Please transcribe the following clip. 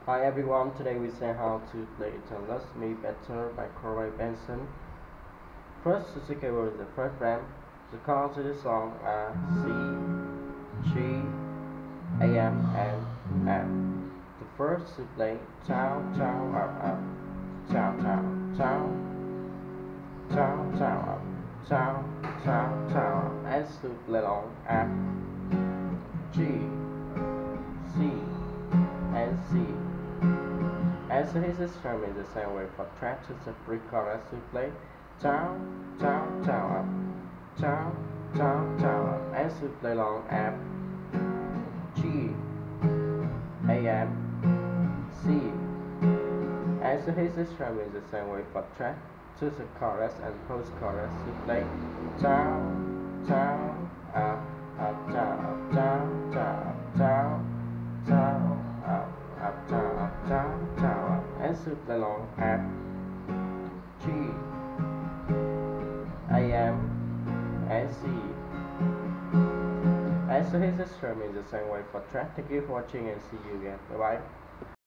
Hi everyone, today we say how to play It Loves Me Better by Corbyn Besson. First, to take over the first frame, the chords to the song are C, G, AM, and F. The first to play down, down, up, down, down, down, down, down, up, down, down, down, up, and to play along F, G, C, and C. As his strum is the same way for track to the pre-chorus to play down, down, down, up, down, down, down, up, and to play along F, G, A, M, C. As his strum is the same way for track to the chorus and post-chorus to play down, down, up, down, up, down, down, up, down, down, up, down, up, down, down, up, and to play along F, G, A, M, and C. As his strum is the same way for track. Thank you for watching and see you again. Bye bye.